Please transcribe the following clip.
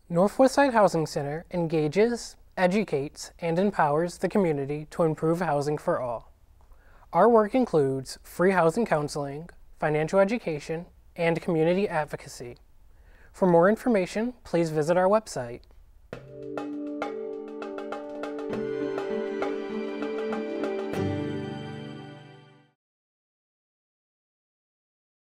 Northwest Side Housing Center engages, educates, and empowers the community to improve housing for all. Our work includes free housing counseling, financial education, and community advocacy. For more information, please visit our website.